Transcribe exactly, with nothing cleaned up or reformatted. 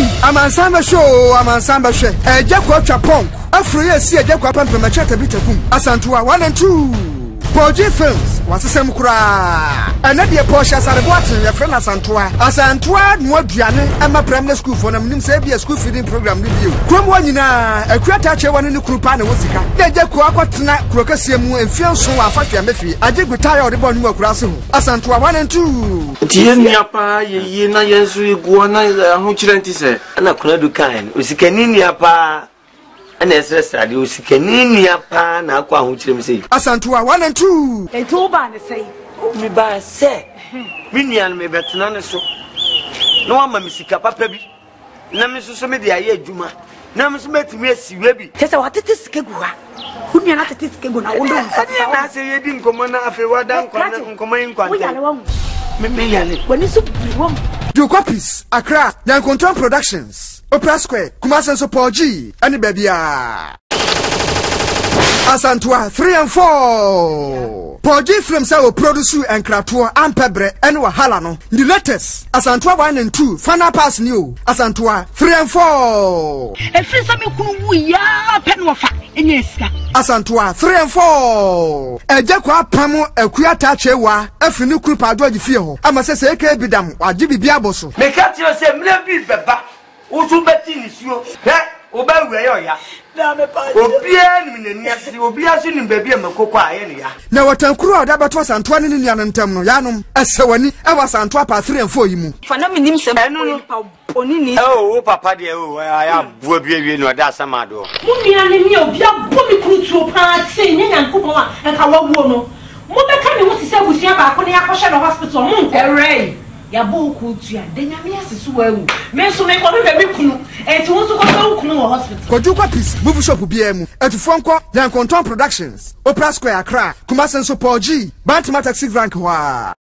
Amansamba show, amansamba she. Eh, Jakwa Chapong. Afro yes, yeah, Jakwa Pampa Machata Bitakum. Asantua one and two. Poji Films was a same cry. Another Porsche as a watching your friend Asantua. Asantua, Modiane, and my primary school for them, Sabia school feeding program review. From one in a creator one in the Krupana Wasika. They Jakwa tonight, Crocasium, and feel so after Mefi. I did retire the bond work Rasso. Asantua one and two. Tiapa, ye na Yesu, Guana, who chilenti say, and I could do kind. Usikanini apa. And as I said, you see, can you pa na kwa huchim say? Asantua one and two. They told by the say, me by say, Minian me better so. No one misika papa be. Namisu media ye juma. Namus met me see baby. Tessa what it is Kegua. Who me not it is Keguna? I say you didn't come on after what down come in contact. When it's one. Two copies, Accra, Young Control Productions, Opera Square, Kumasan Sopoji, and Babia. Asantua three and four. Poji Films will produce and Kratua and Pebre and Wahalano. The latest, Asantua one and two, Fana Pass New, Asantua three and four. A friend of me, Penwafa, in Yeska. Asantua three and four. A Jakwa Pamo, a Kuatachewa, a Finuku Padua di Fio, Amasese Bidam, or Jibi Biaboso. Make up yourself, maybe Baba, who betting is you. Obey where you are. Obian Minesi, Obiasin in baby and Macoqua. Now, what a crew that was Antoine in Yanam Yanum, as Sawani, I was Antwapa three and four. You Phenomenon, oh, Papa, dear, I am Bobian, no, that's a mado. Mumiani, Obia, Bobby Kutu, Part, saying, and Kupoma, and Kawagono. Mother coming what to say with Yaba, Konya Hospital, Hooray. Yabu Kutia, then Yamias is well. Men so make one of them, and to want to go to hospital. Koju copies, movie shop B M, at Fonko, Young Control Productions, Opera Square, Accra, Kumasan Sopoji, Bantamata Sig Rank.